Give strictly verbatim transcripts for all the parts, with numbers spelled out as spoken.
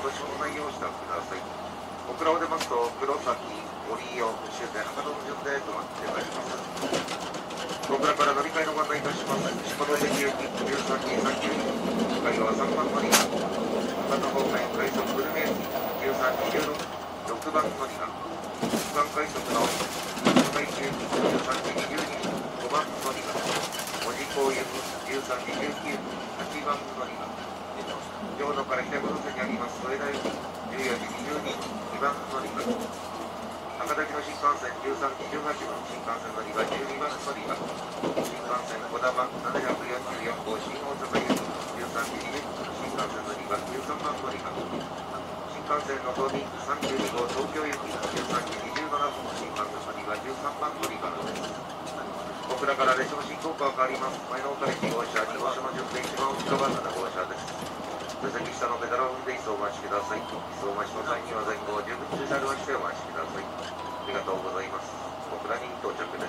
ご詳細をしたください。小倉を出ますと、黒崎、折井を終点博多の順で止まってまいります。小倉から乗り換えのご案内いたします。下関行きじゅうさんにさんきゅうに、向かいはさんばん乗り場、博多方面快速久留米駅じゅうさんにじゅうろく、ろくばん乗り場、一番快速の海中じゅうさんじにじゅうに、ごばん乗り場、門司港行きじゅうさんじじゅうきゅう、はちばん乗り場、京都から北五路線にあります添田行きじゅうよじにじゅうに、にばん乗り場、博多行きの新幹線じゅうさんじじゅうはちばん、新幹線乗り場じゅうにばん乗り場、新幹線こだまななひゃくよんじゅうよん号新大阪行きじゅうさんじにじゅっぷん、新幹線乗り場じゅうさんばん乗り場、新幹線のぞみさんじゅうに号東京行きじゅうさんじにじゅうななふん、新幹線乗り場じゅうさんばん乗り場です。小倉から列車の進行が変わります。前の岡駅号車、に号車の順で一番内側なな号車です。座席下のペダルを踏んで椅子をお待ちください。椅子をお待ちの際には前後を十分駐車をしてお待ちください。ありがとうございます。小倉に到着です。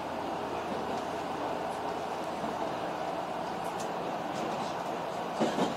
you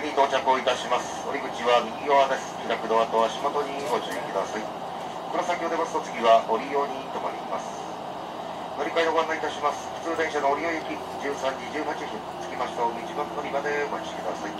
に到着をいたします。降り口は右側です。開くドアと足元にご注意ください。黒崎を出ますと次は降りように停まります。乗り換えのご案内いたします。普通電車の降りよう行きじゅうさんじじゅうはっぷん、着きましたいちばん乗り場でお待ちください。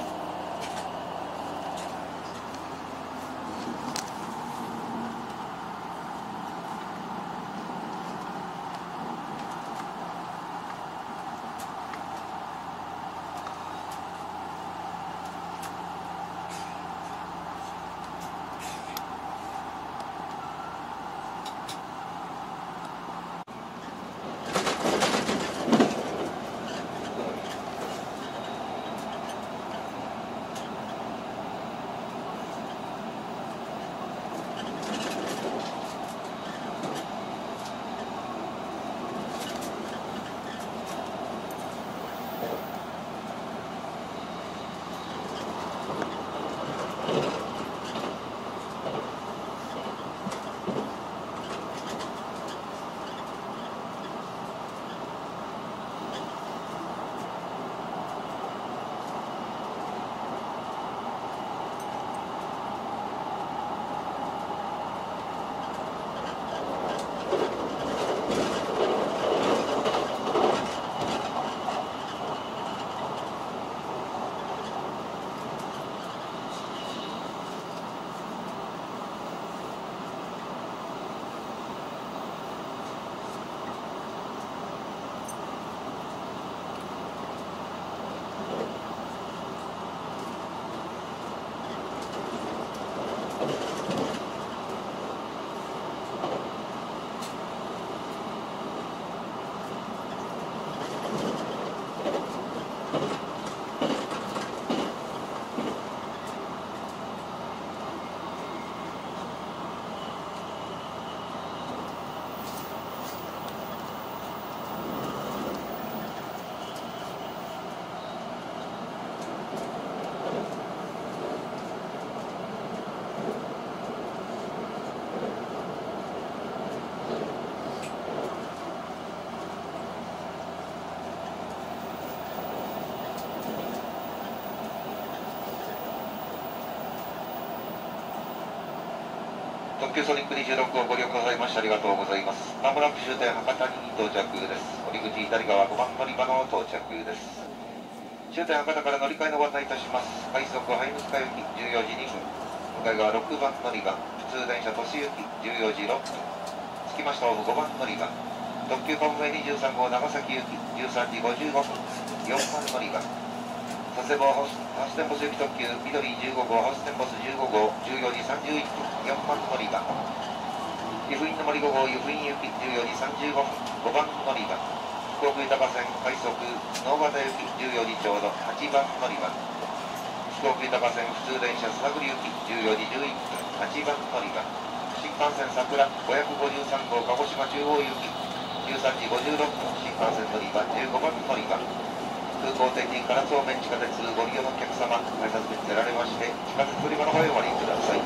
特急ソニックにじゅうろくをご利用くださいましてありがとうございます。まもなく終点博多に到着です。降り口左側ごばん乗り場の到着です。終点博多から乗り換えのご案内いたします。快速ハイムスカ行きじゅうよじにふん、向かい側ろくばん乗り場、普通電車都市行きじゅうよじろっぷん、着きましたホームごばん乗り場、特急カモメにじゅうさんごう長崎行きじゅうさんじごじゅうごふん、よんばん乗り場、佐世保ハウステンボス行き特急緑じゅうごごうハウステンボスじゅうごごうじゅうよじさんじゅういっぷん、よんばん乗り場、湯布院の森ごごう湯布院行きじゅうよじさんじゅうごふん、ごばん乗り場、福岡豊線快速直方行きじゅうよじちょうどはちばん乗り場、福岡豊線普通電車スナグリ行きじゅうよじじゅういっぷん、はちばん乗り場、新幹線桜ごひゃくごじゅうさんごう鹿児島中央行きじゅうさんじごじゅうろっぷん、新幹線乗り場じゅうごばん乗り場、空港天神から東面地下鉄ご利用のお客様、改札口出られまして、地下鉄乗り場の方へお降りください。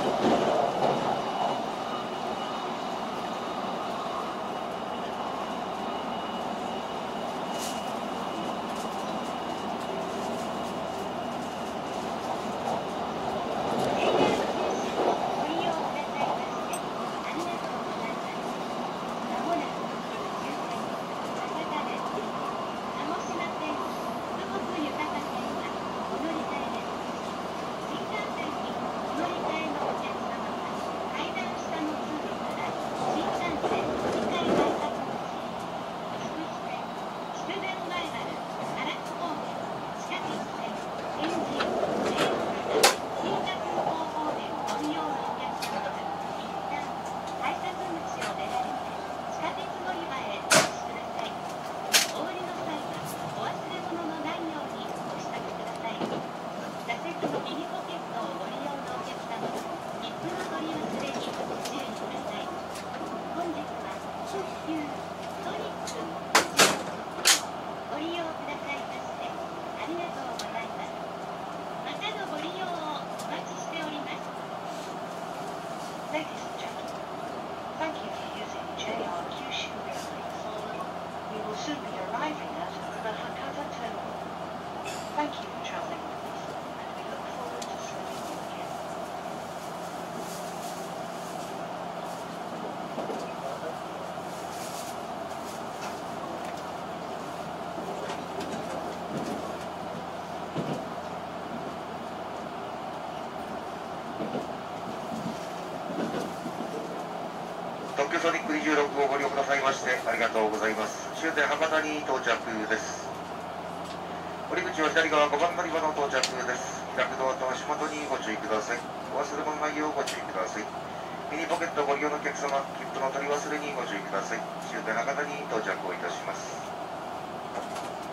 soon be arriving at the Hakata Terminal. Thank you for traveling with us, and we 特急ソニックにじゅうろくをご利用くださいましてありがとうございます。終点博多に到着です。降り口は左側ごばん乗り場の到着です。開くドアと足元にご注意ください。お忘れ物ないようご注意ください。ミニポケットをご利用のお客様、切符の取り忘れにご注意ください。終点博多に到着をいたします。